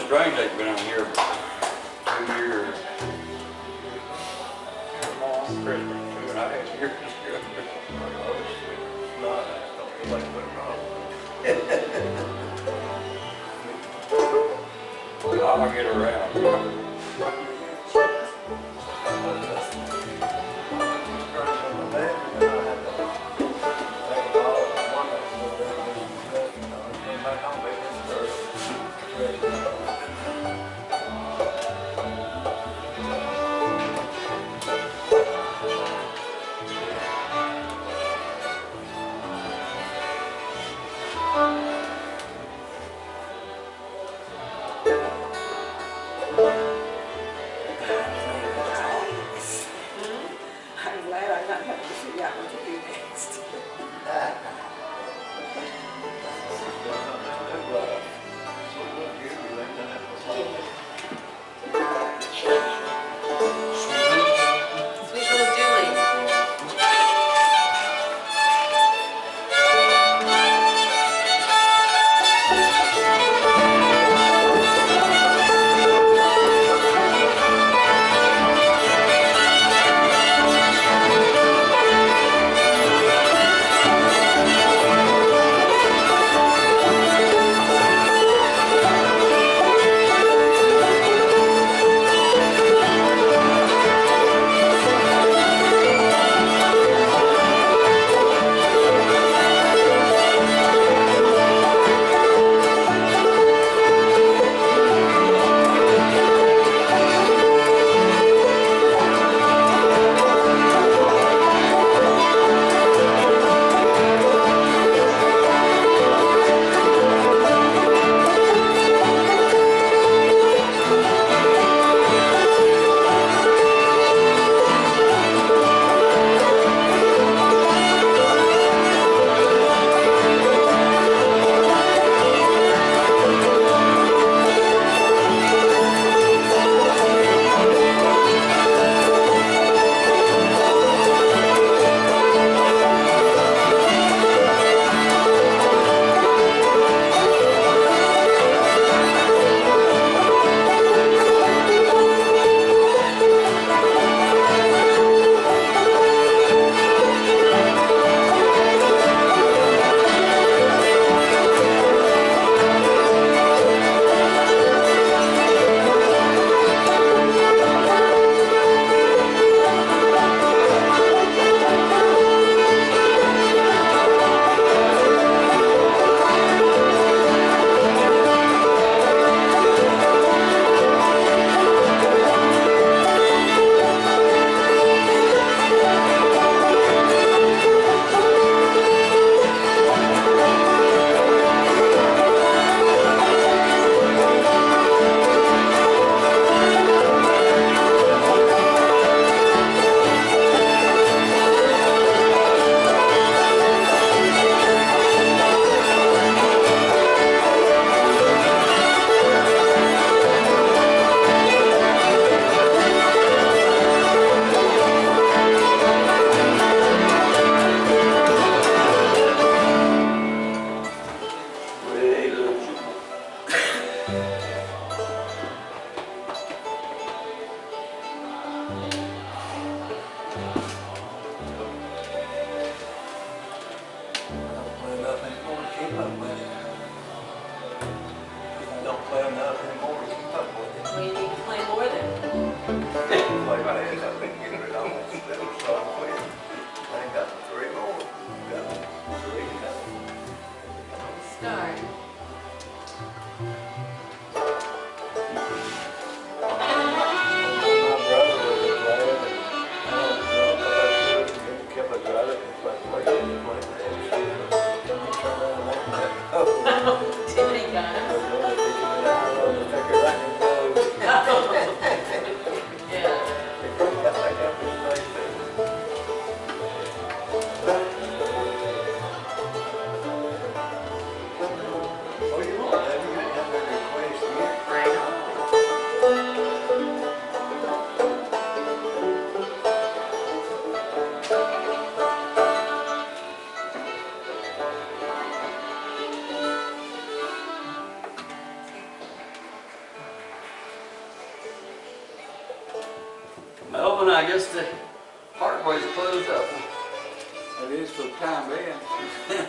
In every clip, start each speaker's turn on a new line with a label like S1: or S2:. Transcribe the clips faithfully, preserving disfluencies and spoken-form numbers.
S1: strange they've been on here for two years. Come on, Christmas, two and a half years.
S2: Not, don't feel like putting it on.
S1: I'll get around.
S3: I guess the parkway's closed up.
S4: It is for the time being.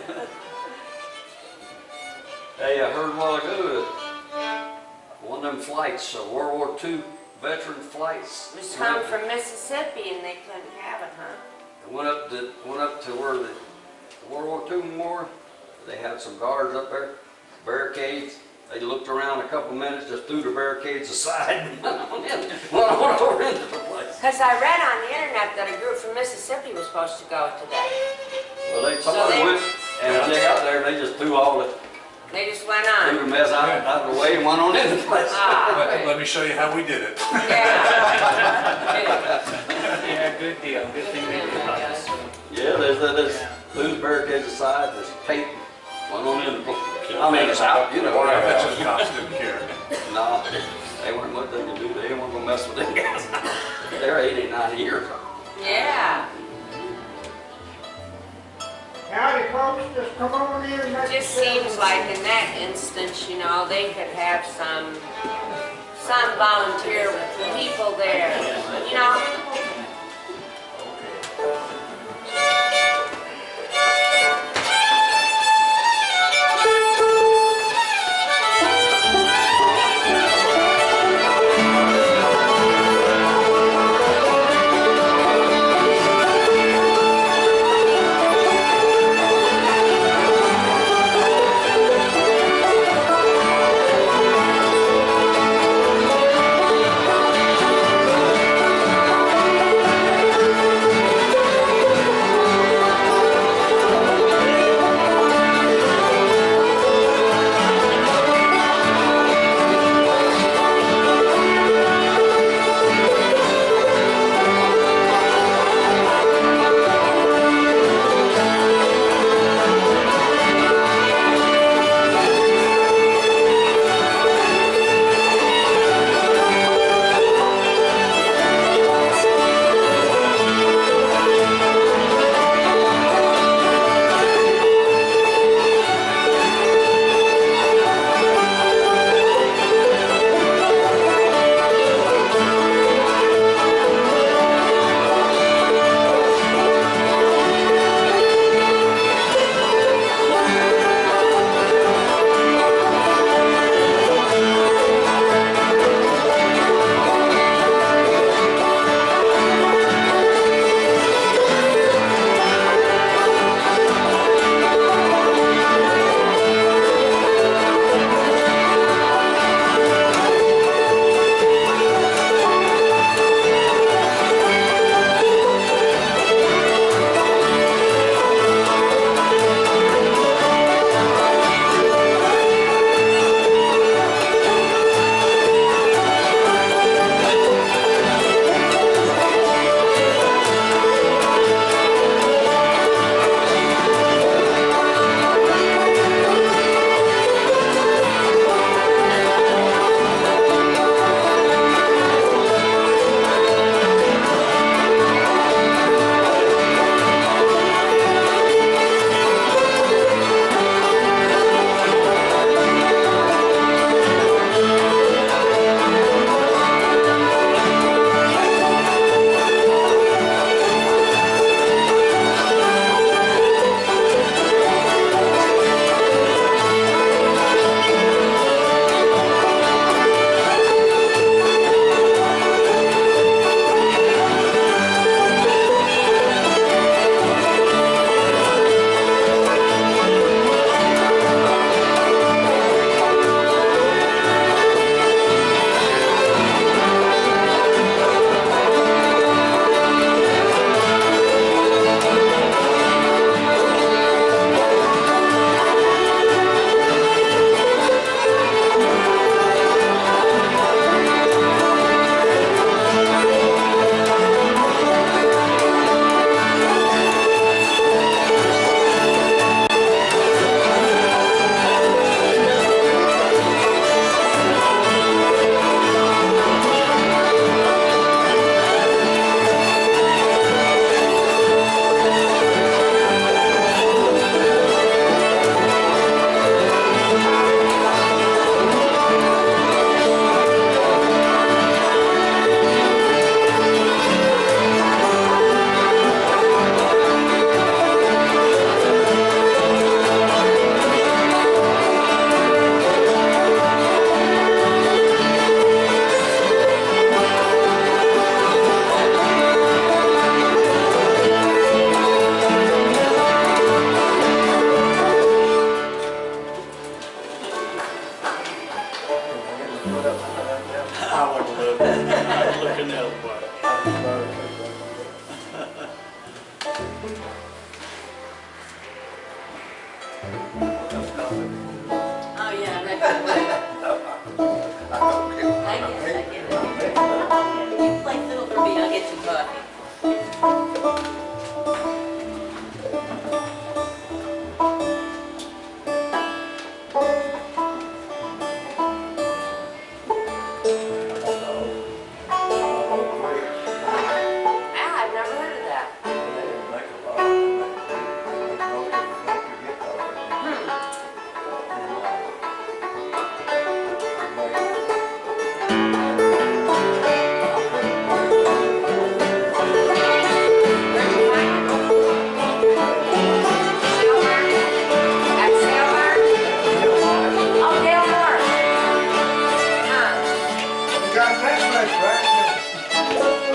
S3: Hey, I heard a while ago that one of them flights, uh, World War Two veteran flights.
S5: Was come from Mississippi and they couldn't have it, huh?
S3: It went up to, went up to where the World War Two Memorial. They had some guards up there, barricades. They looked around a couple minutes, just threw the barricades aside, and went on in, went on over into the place.
S5: Because I read on the internet that a group from Mississippi was supposed to go today.
S3: Well, they,
S5: So
S3: somebody
S5: they-
S3: went, and when they got there, they just threw all the,
S5: They just went
S3: threw the
S5: on.
S3: mess out, out of the way and went on into the place.
S5: Ah,
S6: Let,
S5: okay.
S6: let me show you how we did it.
S5: Yeah.
S2: Yeah, good deal, good thing they did that.
S3: Yeah, there's, there's, threw the barricades aside, there's tape, went on in the place. I mean, it's out, you know.
S6: I bet you the cops didn't care.
S3: No, they weren't what they could do, they weren't gonna mess with them guys. They're eighty, ninety years old.
S5: Yeah.
S7: Howdy, folks, just come on in and
S5: It
S7: make
S5: just
S7: yourselves-
S5: seems like in that instance, you know, they could have some, some volunteer people there, you know?
S2: look, I was looking the other way.
S5: Oh, yeah, that's good. I guess I get it. You play fiddle for me, I'll get some coffee. Ah, I've never heard of that. Where'd you find it? Sailbar? At Sailbar? Oh, Dale Moore. Huh.
S7: You got that much, right?